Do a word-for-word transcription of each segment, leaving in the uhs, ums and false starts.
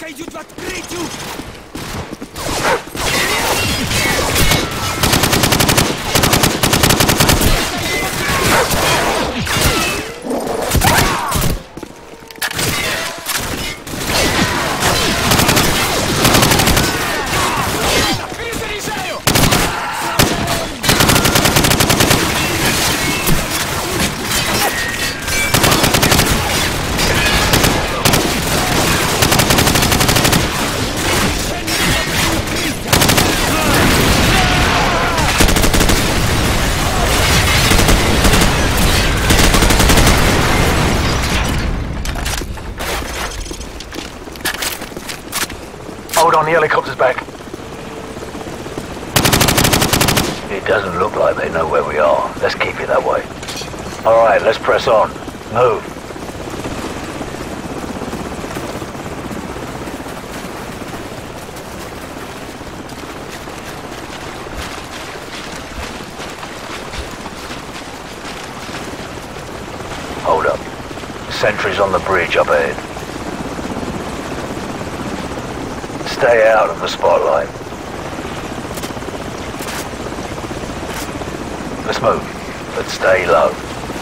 Пройдут в открытию! Hold on, the helicopter's back. It doesn't look like they know where we are. Let's keep it that way. Alright, let's press on. Move. Hold up. Sentries on the bridge up ahead. Stay out of the spotlight. Let's move, but stay low.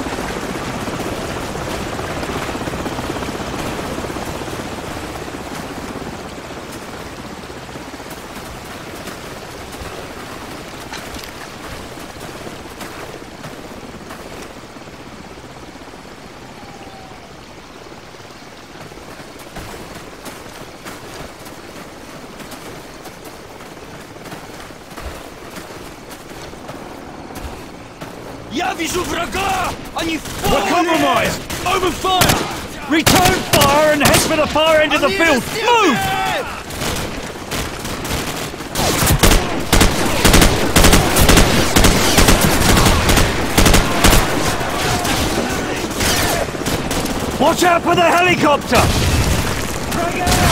Я вижу врага! Они в We're compromised! Open fire! Return fire and head for the far end of the field! Move! Watch out for the helicopter!